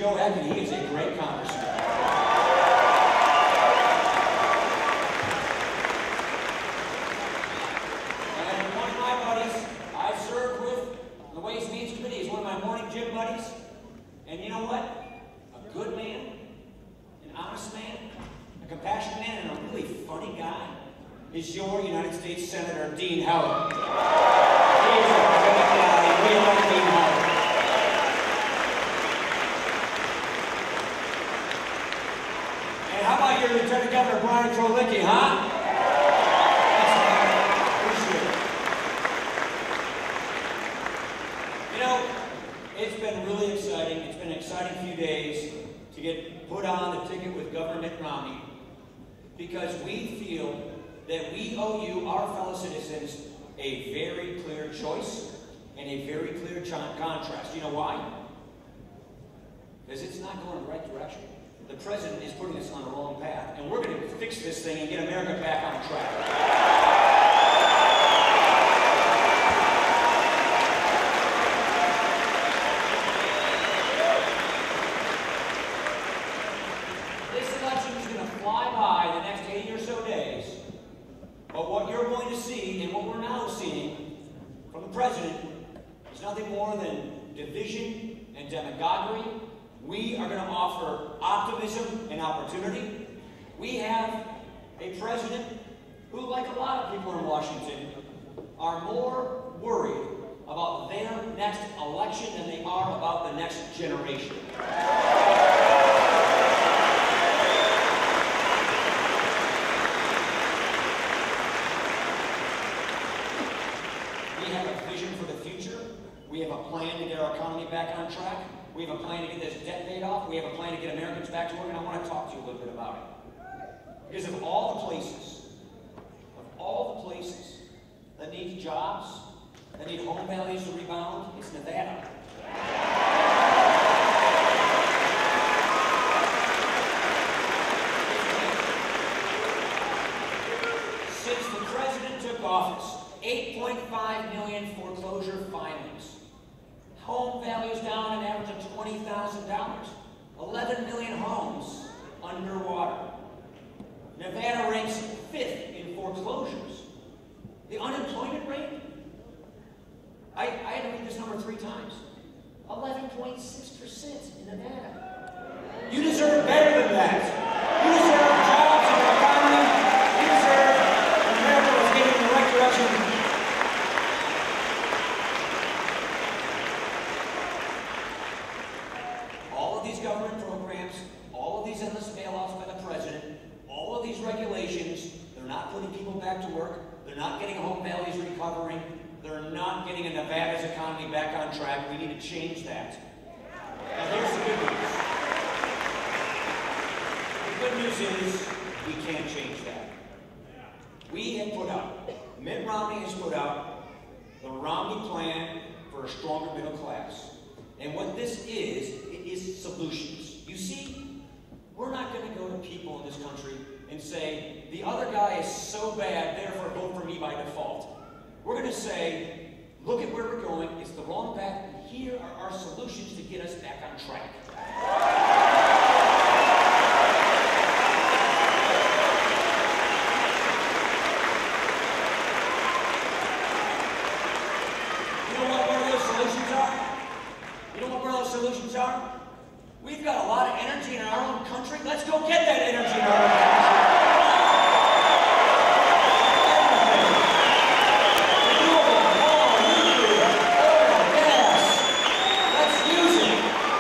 Joe Heckett. He is a great congressman. And one of my buddies I've served with the Ways and Means Committee is one of my morning gym buddies. And you know what? A good man, an honest man, a compassionate man, and a really funny guy is your United States Senator Dean Heller. He is a great guy. We like Dean Heller. And how about your Lieutenant Governor Brian Krolicki, huh? Appreciate it. You know, it's been really exciting. It's been an exciting few days to get put on the ticket with Governor Mitt Romney because we feel that we owe you, our fellow citizens, a very clear choice and a very clear contrast. You know why? Because it's not going in the right direction. The president is putting us on the wrong path, and we're going to fix this thing and get America back on track. But what you're going to see, and what we're now seeing from the president, is nothing more than division and demagoguery. We are going to offer optimism and opportunity. We have a president who, like a lot of people in Washington, are more worried about their next election than they are about the next generation. We have a plan to get our economy back on track. We have a plan to get this debt paid off. We have a plan to get Americans back to work, and I want to talk to you a little bit about it. Because of all the places that need jobs, that need home values to rebound, it's Nevada. Since the president took office, 8.5 million foreclosure filings. Home values down an average of $20,000. 11 million homes underwater. Nevada ranks 5th in foreclosures. The unemployment rate, I had to read this number 3 times. 11.6% in Nevada. You deserve better than that. You deserve jobs in the economy. You deserve America that's getting in the right direction. Government programs, all of these endless bailouts by the president, all of these regulations, they're not putting people back to work, they're not getting home values recovering, they're not getting Nevada's economy back on track. We need to change that. Now here's the good news. The good news is we can't change that. We have put out, Mitt Romney has put out the Romney Plan for a stronger middle class. And what this is solutions. You see, we're not going to go to people in this country and say, the other guy is so bad, therefore vote for me by default. We're going to say, look at where we're going, it's the wrong path, and here are our solutions to get us back on track. You know what where those solutions are? You know what where those solutions are? We've got a lot of energy in our own country. Let's go get that energy in our own country. Renewable, coal, nuclear, oil, gas. Let's use it.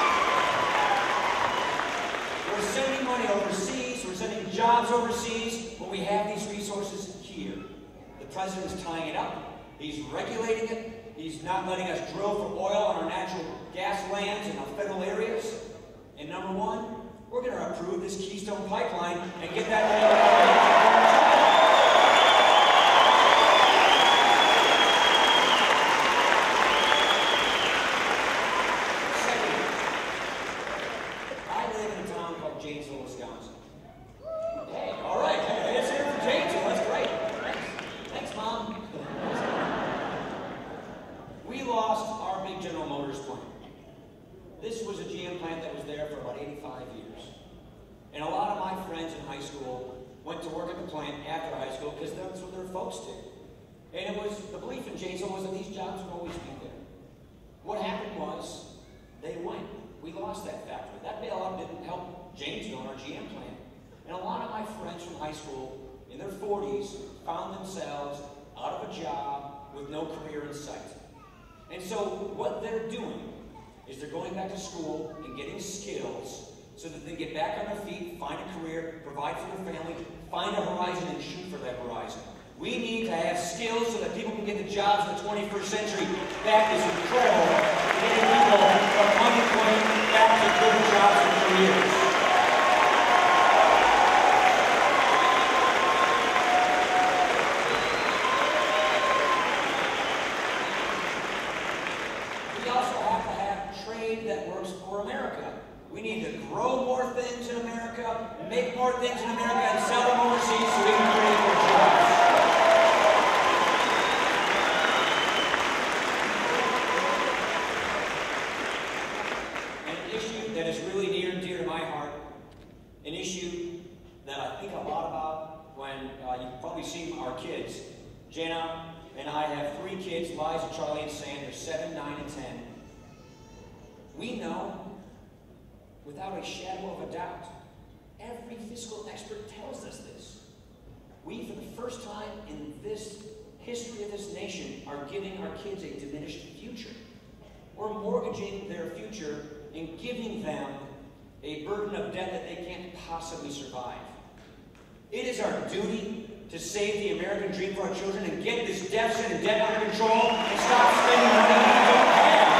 We're sending money overseas. We're sending jobs overseas. But we have these resources here. The president is tying it up. He's regulating it. He's not letting us drill for oil on our natural gas lands in our federal areas. And number 1, we're going to approve this Keystone Pipeline and get that Second, I live in a town called Janesville, Wisconsin. Hey, all right. Hey, it's here for Janesville. That's great. Thanks, Mom. We lost our big General Motors plant. This was a GM plant that was there for And a lot of my friends in high school went to work at the plant after high school because that's what their folks did. And it was, the belief in Janesville was that these jobs would always be there. What happened was, they went. We lost that factory. That bailout didn't help Janesville and our GM plant. And a lot of my friends from high school, in their 40s, found themselves out of a job with no career in sight. And so what they're doing is they're going back to school and getting skills so that they get back on their feet, find a career, provide for their family, find a horizon and shoot for that horizon. We need to have skills so that people can get the jobs in the 21st century. That is incredible. Getting people from unemployment back to good jobs and careers. We also have to have trade that works for America. We need to grow more things in America, make more things in America, and sell them overseas so we can create more jobs. An issue that is really near and dear to my heart, an issue that I think a lot about when you've probably seen our kids. Jana and I have 3 kids, Liza, Charlie, and Sam. They're 7, 9, and 10. We know, without a shadow of a doubt, every fiscal expert tells us this. We, for the first time in this history of this nation, are giving our kids a diminished future. We're mortgaging their future and giving them a burden of debt that they can't possibly survive. It is our duty to save the American dream for our children and get this deficit and debt under control and stop spending money we don't have.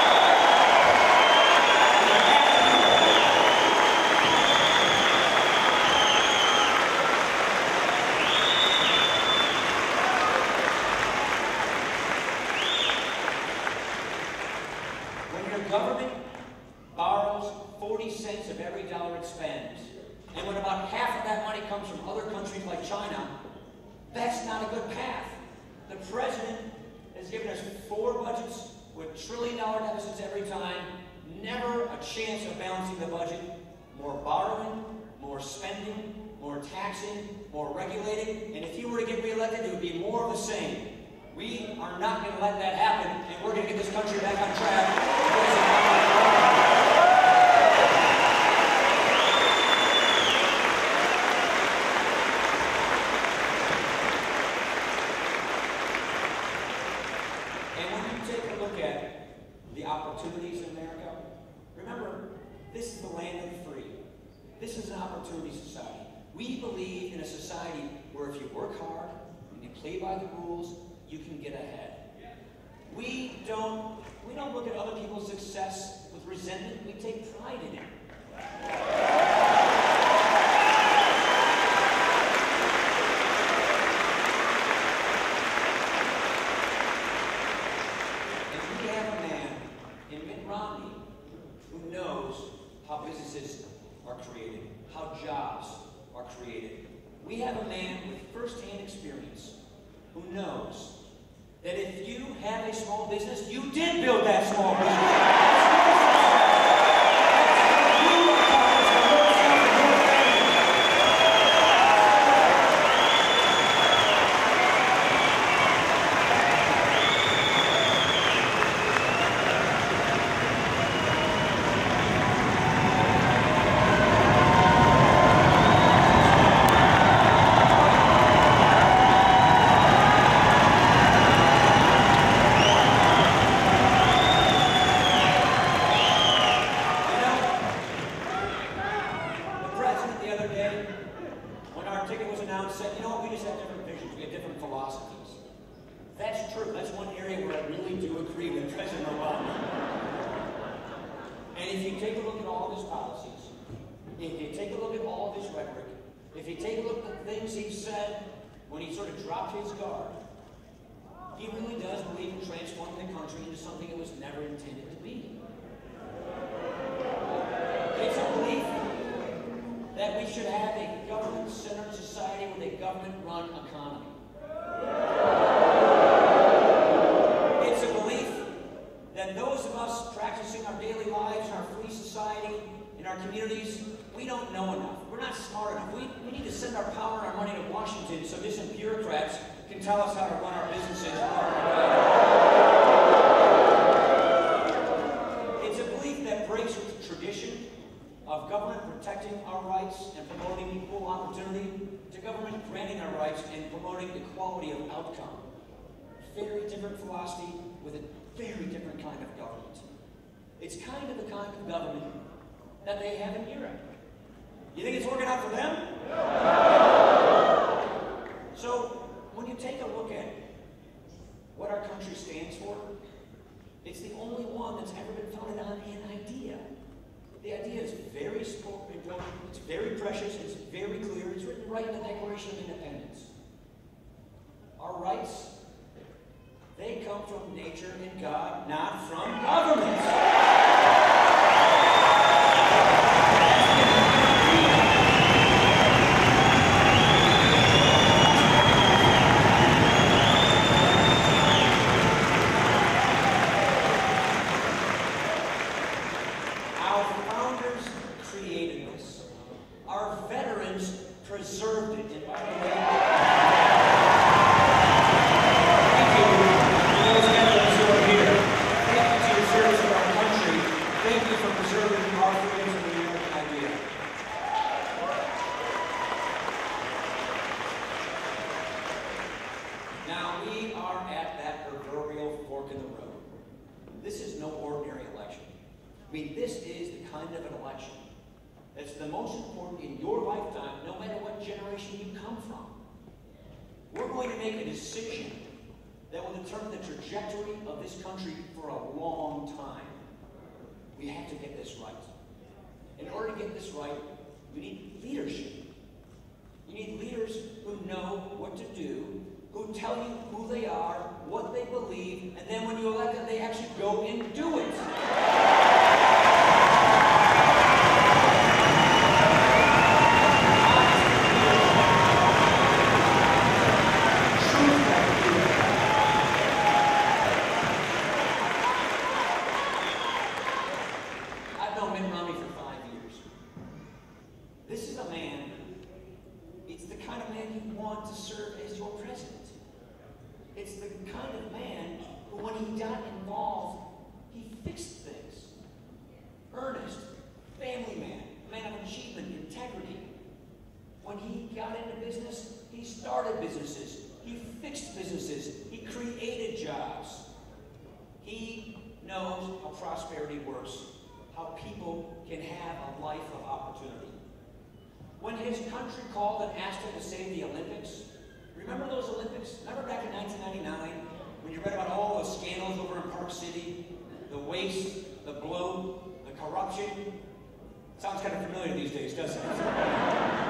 Government borrows 40 cents of every dollar it spends. And when about half of that money comes from other countries like China, that's not a good path. The president has given us 4 budgets with trillion-dollar deficits every time, never a chance of balancing the budget. More borrowing, more spending, more taxing, more regulating, and if he were to get reelected, it would be more of the same. We are not going to let that happen, and we're going to get this country back on track. And when you take a look at the opportunities in America, remember, this is the land of the free. This is an opportunity society. We believe in a society where if you work hard and you play by the rules, you can get ahead. We don't look at other people's success with resentment. We take pride in it. And we have a man in Mitt Romney who knows how businesses are created, how jobs are created. We have a man with first-hand experience who knows that if you have a small business, you did build that small business. When our ticket was announced, said, you know, we just have different visions, we have different philosophies. That's true. That's one area where I really do agree with President Obama. And if you take a look at all of his policies, if you take a look at all of his rhetoric, if you take a look at the things he said when he sort of dropped his guard, he really does believe in transforming the country into something it was never intended to be. It's a belief that we should have a government-centered society with a government-run economy. It's a belief that those of us practicing our daily lives in our free society, in our communities, we don't know enough. We're not smart enough. We need to send our power and our money to Washington so distant bureaucrats can tell us how to run our businesses. It's a belief that breaks with the tradition of government protecting our rights and promoting equal opportunity to government granting our rights and promoting equality of outcome. Very different philosophy with a very different kind of government. It's kind of the kind of government that they have in Europe. You think it's working out for them? So, when you take a look at what our country stands for, it's the only one that's ever been founded on an idea. The idea is very important, it's very precious, it's very clear, it's written right in the Declaration of Independence. Our rights, they come from nature and God, not from government. Preserved it in a way. Thank you to those veterans who are here. Thank you to your service of our country. Thank you for preserving our freedoms and the American idea. Now we are at that proverbial fork in the road. This is no ordinary election. I mean, this is the kind of an election that's the most important in your lifetime, no matter what generation you come from. We're going to make a decision that will determine the trajectory of this country for a long time. We have to get this right. In order to get this right, we need leadership. You need leaders who know what to do, who tell you who they are, what they believe, and then when you elect them, they actually go and do it. Prosperity works, how people can have a life of opportunity. When his country called and asked him to save the Olympics, remember those Olympics? Remember back in 1999 when you read about all the scandals over in Park City, the waste, the bloat, the corruption? Sounds kind of familiar these days, doesn't it?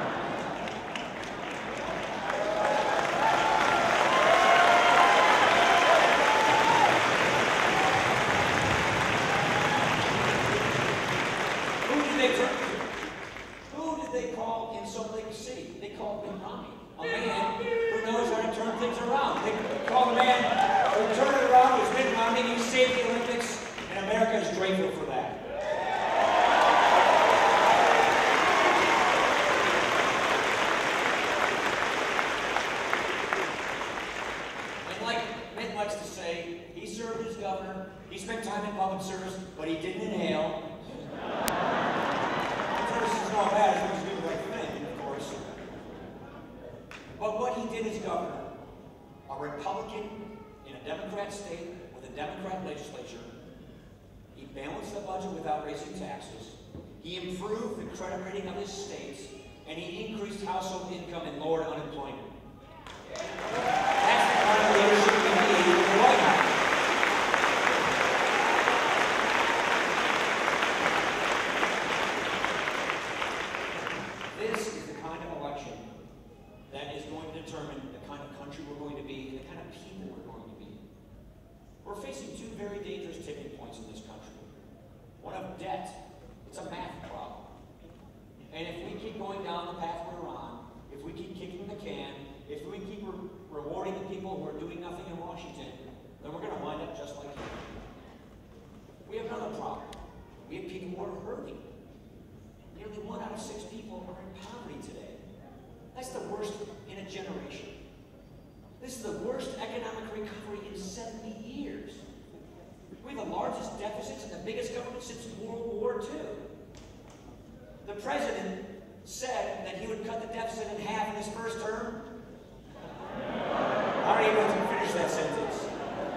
We have another problem. We have people who are hurting. Nearly 1 out of 6 worst in a generation. This is the worst economic recovery in 70 years. We have the largest deficits and the biggest government since World War II. The president said that he would cut the deficit in half in his first term. I don't even have to finish that sentence.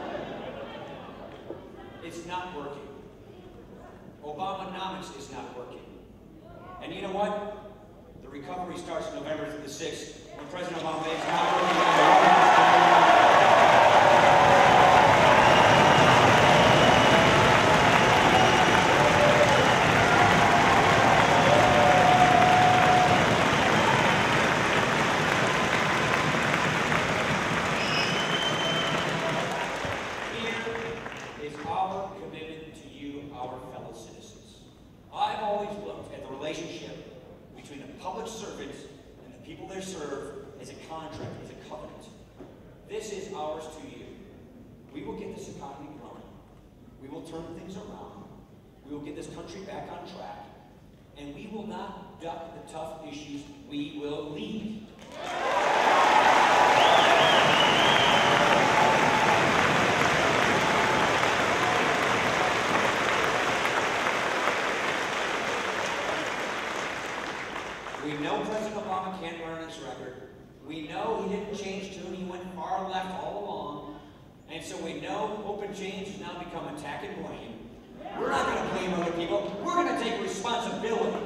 It's not working. Obamanomics is not working. And you know what? The recovery starts November the 6th when President Obama is not working. This is ours to you. We will get this economy growing. We will turn things around. We will get this country back on track. And we will not duck the tough issues. We will lead. We know President Obama can't run on his record. We know he didn't change tune, he went far left all along. And so we know open change has now become attack and blame. We're not going to blame other people, we're going to take responsibility.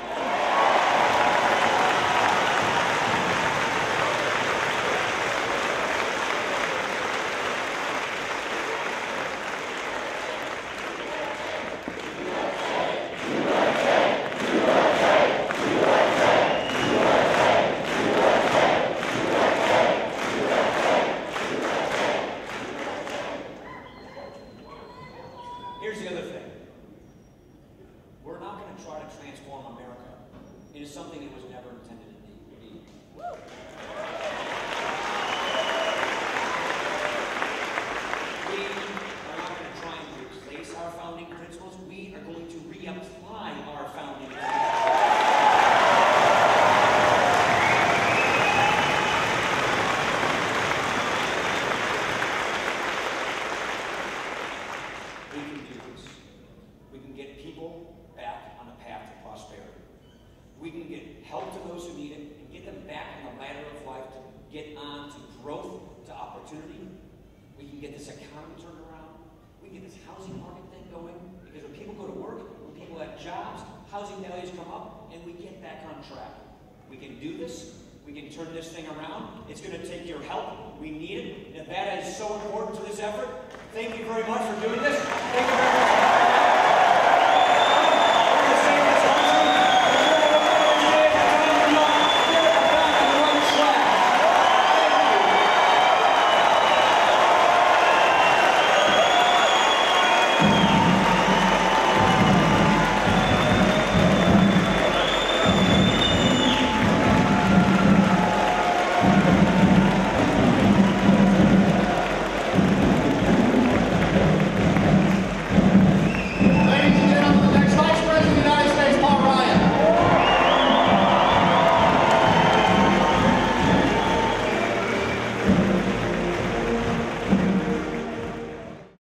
Here's the other thing. We're not going to try to transform America into something it was never intended to be. We are not going to try and replace our founding principles. We are going to reapply our founding principles. We can get help to those who need it and get them back on the ladder of life to get on to growth, to opportunity. We can get this economy turned around. We can get this housing market thing going. Because when people go to work, when people have jobs, housing values come up, and we get back on track. We can do this. We can turn this thing around. It's going to take your help. We need it. Nevada is so important to this effort. Thank you very much for doing this. Thank you very much.